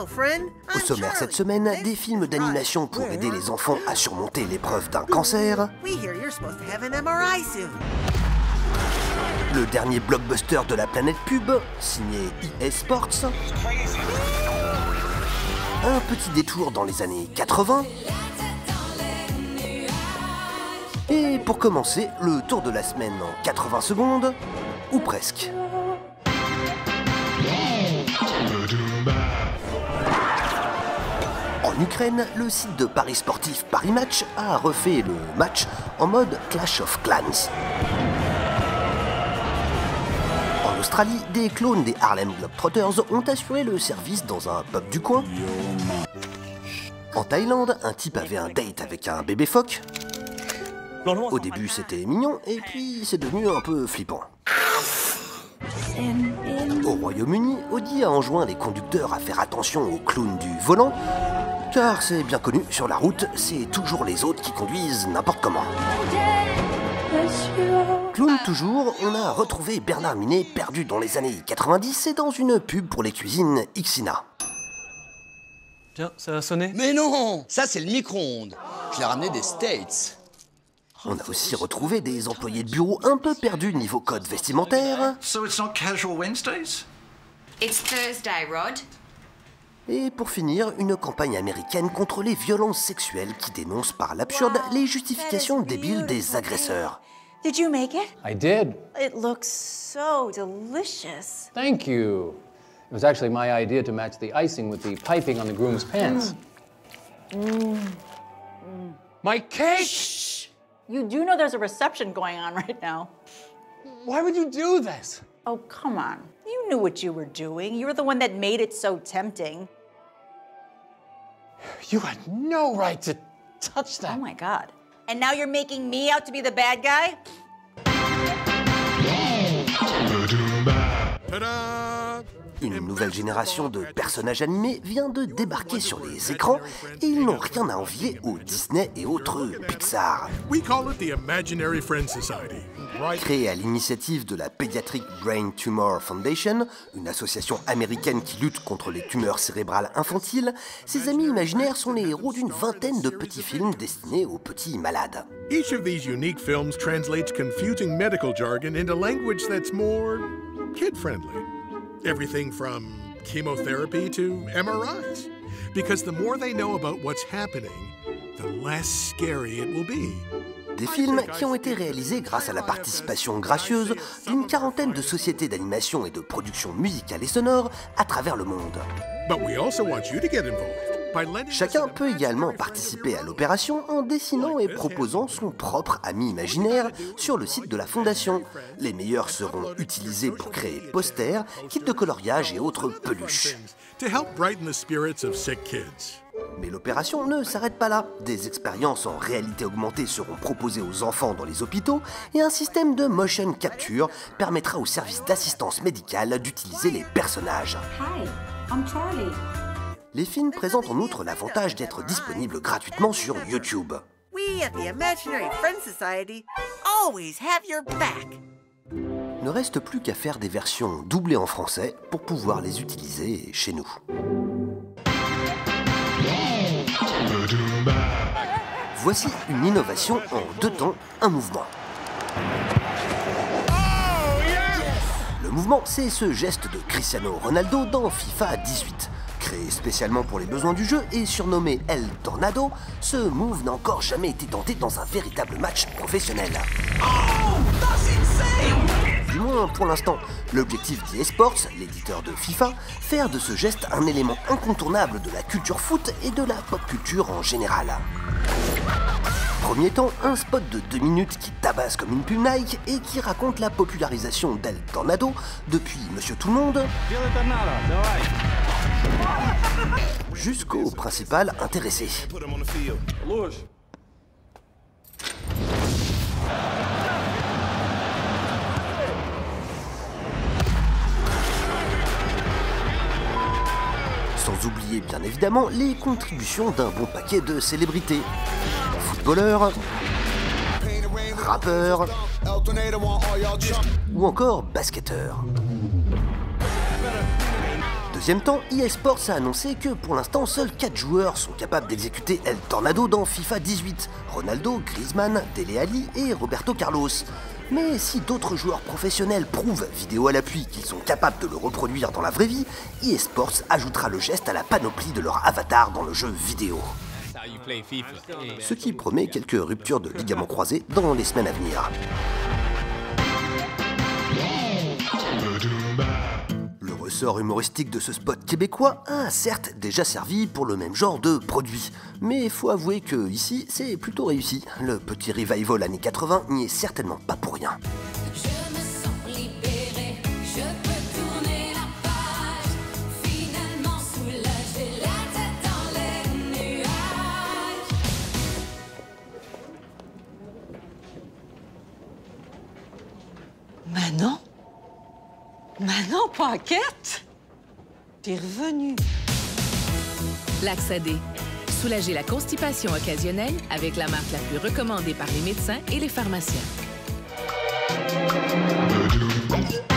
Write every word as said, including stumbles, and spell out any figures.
Au sommaire cette semaine, des films d'animation pour aider les enfants à surmonter l'épreuve d'un cancer. Le dernier blockbuster de la planète pub, signé E A Sports. Un petit détour dans les années quatre-vingts. Et pour commencer, le tour de la semaine en quatre-vingts secondes, ou presque. En Ukraine, le site de paris sportif Paris Match a refait le match en mode Clash of Clans. En Australie, des clones des Harlem Globetrotters ont assuré le service dans un pub du coin. En Thaïlande, un type avait un date avec un bébé phoque. Au début, c'était mignon, et puis c'est devenu un peu flippant. Au Royaume-Uni, Audi a enjoint les conducteurs à faire attention aux clowns du volant, car c'est bien connu, sur la route, c'est toujours les autres qui conduisent n'importe comment. Clown toujours, on a retrouvé Bernard Minet perdu dans les années quatre-vingt-dix et dans une pub pour les cuisines Ixina. Tiens, ça a sonné? Mais non, ça c'est le micro-ondes. Je l'ai ramené des States. On a aussi retrouvé des employés de bureau un peu perdus niveau code vestimentaire. So it's not casual Wednesdays? It's Thursday, Rod. Et pour finir, une campagne américaine contre les violences sexuelles qui dénonce par l'absurde les justifications débiles des agresseurs. Did you make it? I did. It looks so delicious. Thank you. It was actually my idea to match the icing with the piping on the groom's pants. Mm. Mm. My cake! Shh! You do know there's a reception going on right now. Why would you do this? Oh, come on. You knew what you were doing. You were the one that made it so tempting. You had no right to touch that. Oh my God. And now you're making me out to be the bad guy? Une nouvelle génération de personnages animés vient de débarquer sur les écrans et ils n'ont rien à envier aux Disney et autres Pixar. Créé à l'initiative de la Pediatric Brain Tumor Foundation, une association américaine qui lutte contre les tumeurs cérébrales infantiles, ces amis imaginaires sont les héros d'une vingtaine de petits films destinés aux petits malades. Each of these unique films translates confusing medical jargon into language that's more kid-friendly. Everything from chemotherapy to M R Is. Because the more they know about what's happening, the less scary it will be. Des films qui ont été réalisés grâce à la participation gracieuse d'une quarantaine de sociétés d'animation et de production musicale et sonore à travers le monde. But we also want you to get involved. Chacun peut également participer à l'opération en dessinant et proposant son propre ami imaginaire sur le site de la Fondation. Les meilleurs seront utilisés pour créer posters, kits de coloriage et autres peluches. Mais l'opération ne s'arrête pas là. Des expériences en réalité augmentée seront proposées aux enfants dans les hôpitaux et un système de motion capture permettra aux services d'assistance médicale d'utiliser les personnages. Hi, I'm Charlie. Les films présentent en outre l'avantage d'être disponibles gratuitement sur YouTube. We at the Imaginary Friends Society always have your back. Ne reste plus qu'à faire des versions doublées en français pour pouvoir les utiliser chez nous. Voici une innovation en deux temps, un mouvement. Le mouvement, c'est ce geste de Cristiano Ronaldo dans FIFA dix-huit. Créé spécialement pour les besoins du jeu et surnommé El Tornado, ce move n'a encore jamais été tenté dans un véritable match professionnel. Du moins pour l'instant. L'objectif d'E A Sports, l'éditeur de FIFA, faire de ce geste un élément incontournable de la culture foot et de la pop culture en général. Premier temps, un spot de deux minutes qui tabasse comme une pub Nike et qui raconte la popularisation d'El Tornado depuis Monsieur Tout-le-Monde jusqu'au principal intéressé. Sans oublier bien évidemment les contributions d'un bon paquet de célébrités. Footballeurs, rappeurs ou encore basketteurs. De deuxième temps, E A Sports a annoncé que pour l'instant, seuls quatre joueurs sont capables d'exécuter El Tornado dans FIFA dix-huit. Ronaldo, Griezmann, Dele Alli et Roberto Carlos. Mais si d'autres joueurs professionnels prouvent, vidéo à l'appui, qu'ils sont capables de le reproduire dans la vraie vie, E A Sports ajoutera le geste à la panoplie de leur avatar dans le jeu vidéo. Ce qui promet quelques ruptures de ligaments croisés dans les semaines à venir. Le ressort humoristique de ce spot québécois a certes déjà servi pour le même genre de produit, mais faut avouer que ici c'est plutôt réussi. Le petit revival années quatre-vingts n'y est certainement pas pour rien. Je me sens libérée, je peux tourner la page, finalement soulagée, la tête dans les nuages. Manon? Manon Paquette? T'es revenue. Laxadé. Soulager la constipation occasionnelle avec la marque la plus recommandée par les médecins et les pharmaciens.